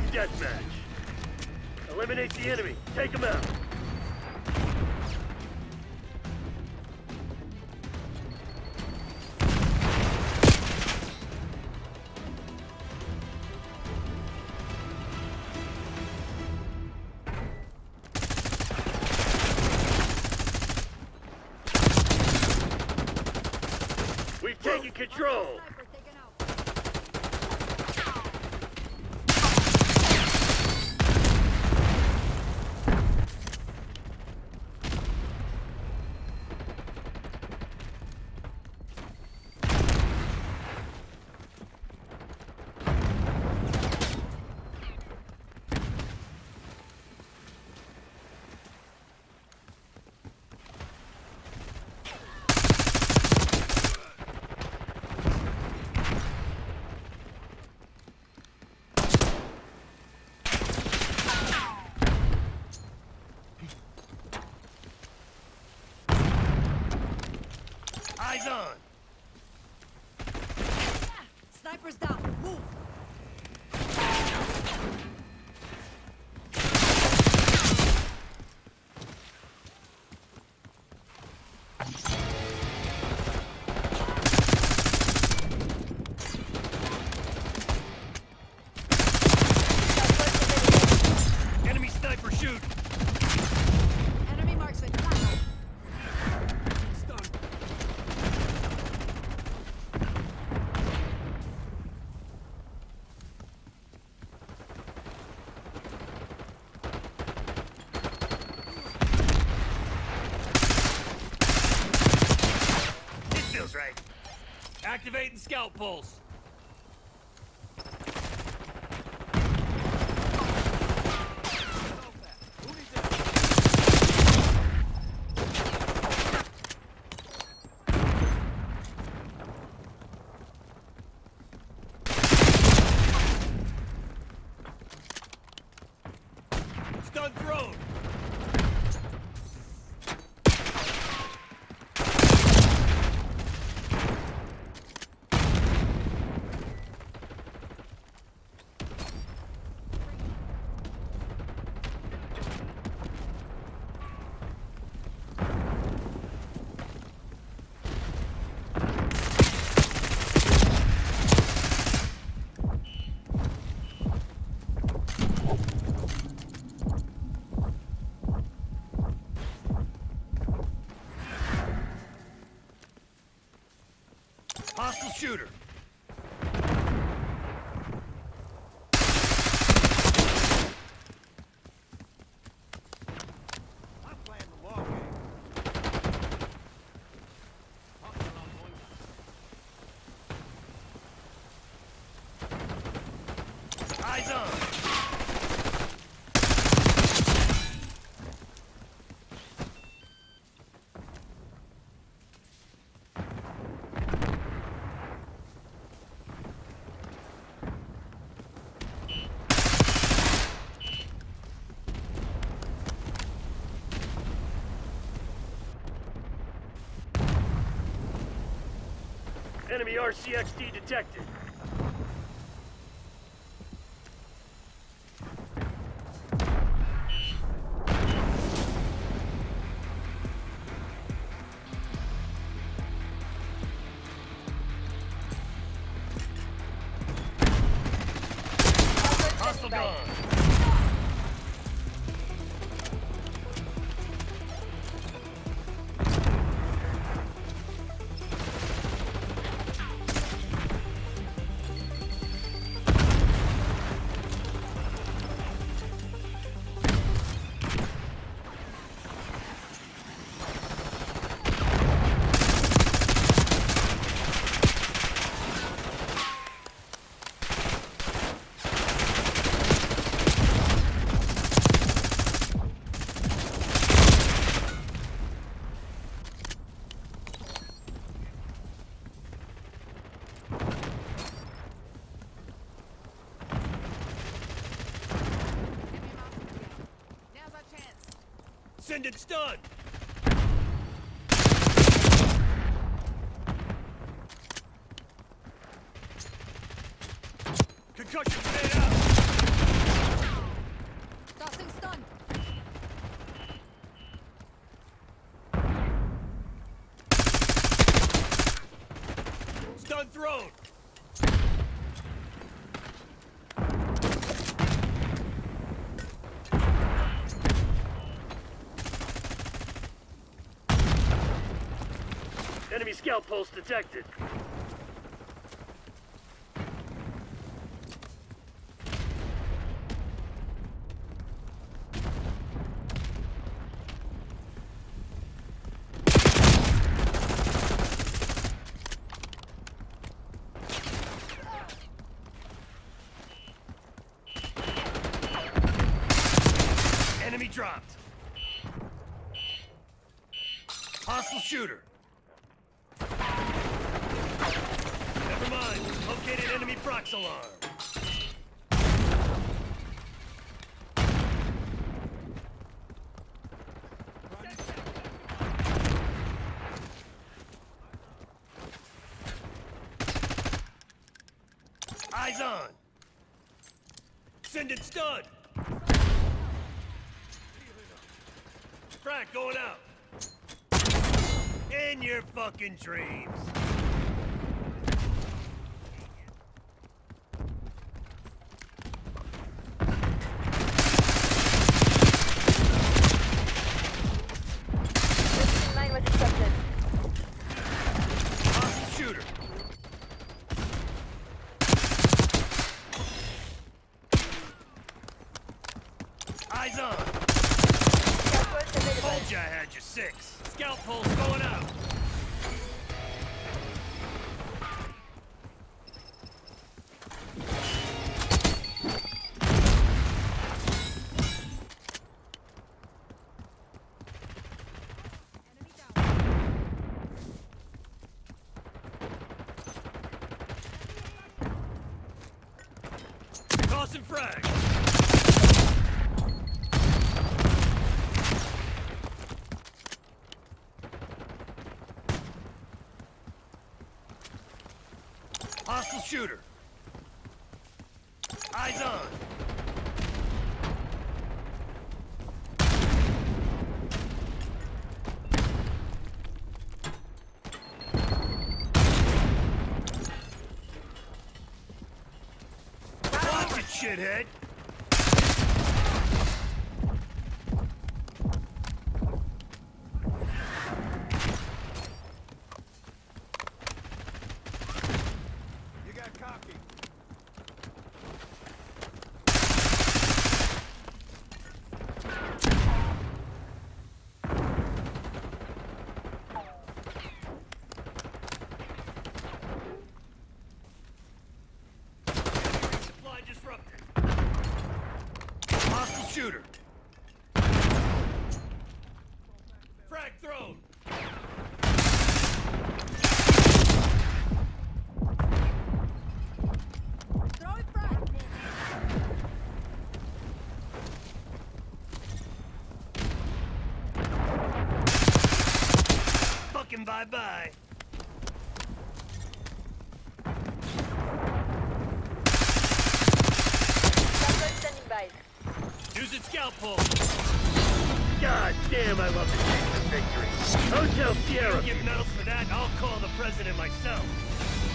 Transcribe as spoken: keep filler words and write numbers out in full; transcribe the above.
deathmatch. Eliminate the enemy. Take him out. We've taken control. Eyes on! Sniper's down. Move! Enemy sniper shoot! Enemy marksman. Flash. Stunned. This feels right. Activating scout pulse. Stun thrown. Hostile shooter. I'm playing the long game. Eyes on. Enemy R C X D detected. Hostile gone. Sending stun! Concussion grenade out! Recon drone! Enemy scout pulse detected. Enemy dropped. Hostile shooter. Never mind. Located enemy prox alarm. Eyes on. Send it stud. Frack going out. In your fucking dreams. Mine was accepted. Hostile shooter. Eyes on. Southwest available. Told you I had you six. Scout pulse going out. Enemy down. Tossing frag. Hostile shooter. Eyes on. Watch it, shithead. You got cocky. Supply disrupted. Hostile shooter. Frag thrown. Throw it frag. Fucking bye-bye. Southwest standing by. Use its scout pulse. God damn, I love the taste of victory. Hotel Sierra. Give medals for that, I'll call the president myself.